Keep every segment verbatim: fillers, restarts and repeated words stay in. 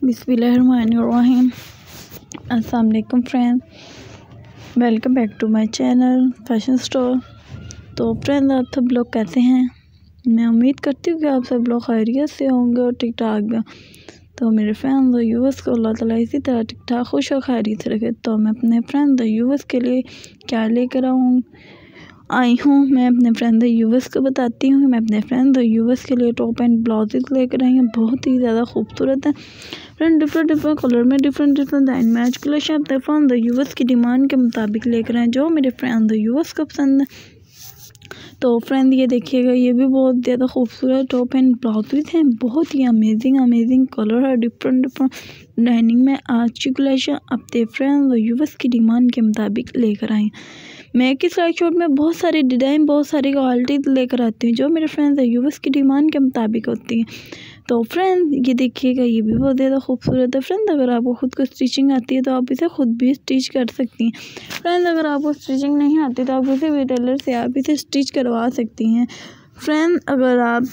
बिस्मिल्लाहिर्रहमानिर्रहीम। अस्सलाम वालेकुम friend, welcome back to my channel fashion store. तो फ्रेंड, आप सब लोग कैसे हैं? मैं उम्मीद करती हूँ कि आप सब लोग खैरियत से होंगे और ठीक ठाक भी। तो मेरे फ्रेंड और यूवर्स को अल्लाह ताला इसी तरह ठीक ठाक खुश और खैरियत से रखे। तो मैं अपने फ्रेंड और यूवर्स के लिए क्या लेकर आऊँ आई हूँ मैं अपने फ्रेंड और यूवर्स को बताती हूँ। मैं अपने फ्रेंड और यूवर्स के लिए टॉप एंड ब्लाउजेज लेकर आई हूँ, बहुत ही ज़्यादा खूबसूरत है फ्रेंड। डिफरेंट डिफरेंट कलर में, डिफरेंट डिफरेंट डिज़ाइन में आज कलेक्शन अपने फ्रेंड और यूवर्स की डिमांड के मुताबिक लेकर आए, जो मेरे फ्रेंड और यूवर्स को पसंद है। तो फ्रेंड, ये देखिएगा, ये भी बहुत ज़्यादा खूबसूरत टॉप एंड ब्लाउजेज हैं, बहुत ही अमेजिंग अमेजिंग कलर है, डिफरेंट डिफरेंट डिज़ाइनिंग में आज की कलेक्शन अपने फ्रेंड और यूवर्स की डिमांड के मुताबिक लेकर आए। मैं एक ही स्लाइड शॉट में बहुत सारी डिज़ाइन, बहुत सारी क्वालिटी लेकर आती हूँ, जो मेरे फ्रेंड्स और यूवर्स की डिमांड के मुताबिक होती हैं। तो फ्रेंड, ये देखिएगा, ये भी बहुत ज़्यादा खूबसूरत है फ्रेंड। अगर आपको खुद को स्टिचिंग आती है तो आप इसे खुद भी स्टिच कर सकती हैं फ्रेंड। अगर आपको स्टिचिंग नहीं आती तो आप किसी भी टेलर से आप इसे स्टिच करवा सकती हैं फ्रेंड। अगर आप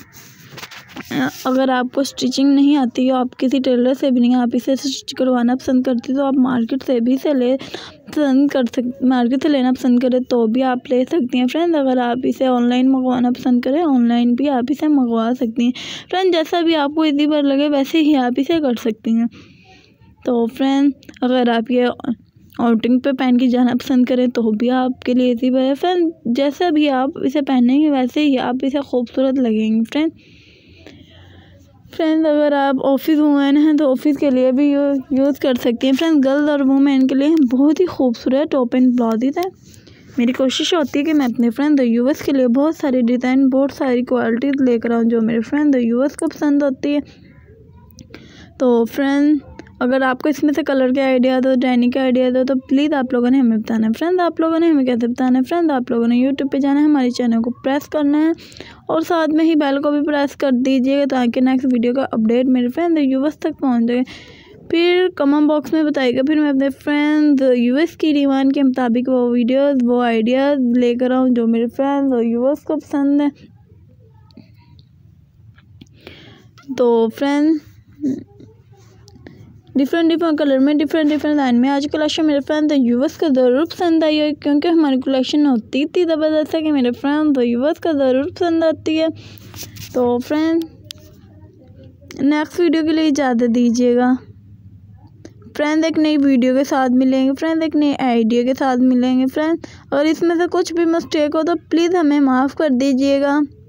अगर आपको स्टिचिंग नहीं आती है, आप किसी टेलर से भी नहीं, आप इसे स्टिच करवाना पसंद करती तो आप मार्केट से भी से ले पसंद कर सक मार्केट से लेना पसंद करें तो भी आप ले सकती हैं फ्रेंड। अगर आप इसे ऑनलाइन मंगवाना पसंद करें, ऑनलाइन भी आप इसे मंगवा सकती हैं फ्रेंड। जैसा भी आपको इजी पर लगे वैसे ही आप इसे कर सकती हैं। तो फ्रेंड, अगर आप ये आउटिंग पे पहन के जाना पसंद करें तो भी आपके लिए इजी पर है फ्रेंड। जैसा भी आप इसे पहनेंगे वैसे ही आप इसे खूबसूरत लगेंगे फ्रेंड। फ्रेंड्स, अगर आप ऑफिस वूमेन हैं तो ऑफिस के लिए भी यूज़ कर सकती हैं फ्रेंड्स। गर्ल्स और वुमेन के लिए बहुत ही खूबसूरत टॉप एंड ब्लाउजेज है। मेरी कोशिश होती है कि मैं अपने फ्रेंड और यूवर्स के लिए बहुत सारी डिज़ाइन, बहुत सारी क्वालिटीज़ लेकर आऊँ, जो मेरे फ्रेंड और यूवर्स को पसंद होती है। तो फ्रेंड, अगर आपको इसमें से कलर के आइडिया दो, डिज़ाइनिंग के आइडिया दो, तो प्लीज़ आप लोगों ने हमें बताना है फ्रेंड। आप लोगों ने हमें कैसे बताना है फ्रेंड? आप लोगों ने यूट्यूब पे जाना है, हमारे चैनल को प्रेस करना है और साथ में ही बेल को भी प्रेस कर दीजिएगा, ताकि नेक्स्ट वीडियो का अपडेट मेरे फ्रेंड और यूवर्स तक पहुँच जाए। फिर कमेंट बॉक्स में बताइएगा, फिर मैं अपने फ्रेंड्स यूवर्स की डिमांड के मुताबिक वो वीडियोज़, वो आइडियाज़ लेकर आऊँ, जो मेरे फ्रेंड्स और यूवर्स को पसंद है। तो फ्रेंड, डिफरेंट डिफरेंट कलर में, डिफरेंट डिफरेंट लाइन में आज कलेक्शन मेरे फ्रेंड्स और यूवर्स को ज़रूर पसंद आई है, क्योंकि हमारी कलेक्शन होती इतनी ज़बरदस्त है कि मेरे फ्रेंड्स और यूवर्स को ज़रूर पसंद आती है। तो फ्रेंड, नेक्स्ट वीडियो के लिए इजाज़त दीजिएगा फ्रेंड। एक नई वीडियो के साथ मिलेंगे फ्रेंड, एक नई आइडिया के साथ मिलेंगे फ्रेंड। और इसमें से कुछ भी मिस्टेक हो तो प्लीज़ हमें माफ़ कर दीजिएगा।